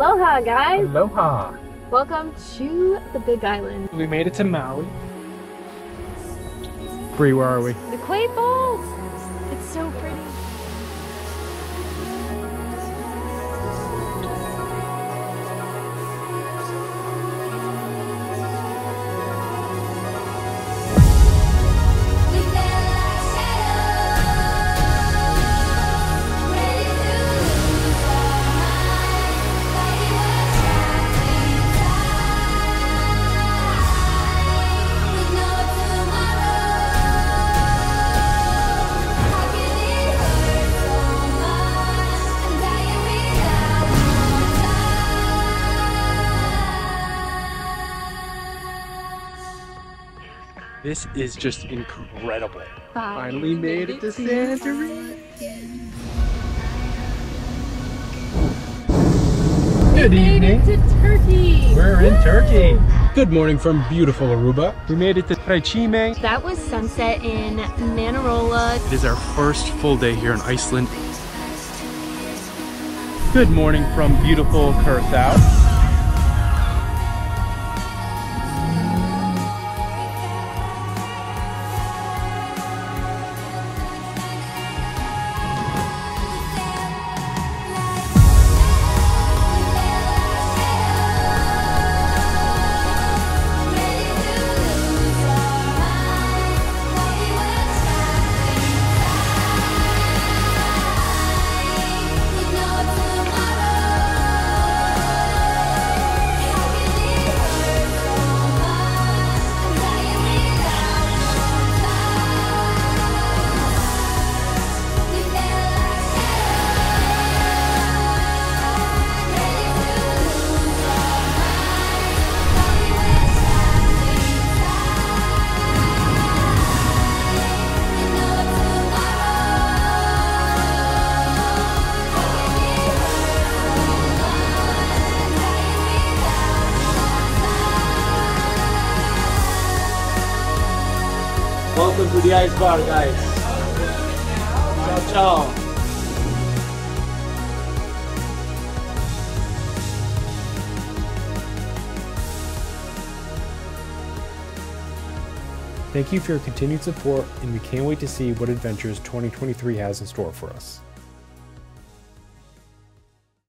Aloha, guys! Aloha! Welcome to the Big Island. We made it to Maui. Bree, where are we? The Quay Falls! It's so pretty. This is just incredible. Finally made it to Santorini. Good evening. To Turkey. We're in Turkey. Good morning from beautiful Aruba. We made it to Precime. That was sunset in Manarola. It is our first full day here in Iceland. Good morning from beautiful Curacao. Welcome to the ice bar, guys. Ciao, ciao. Thank you for your continued support, and we can't wait to see what adventures 2023 has in store for us.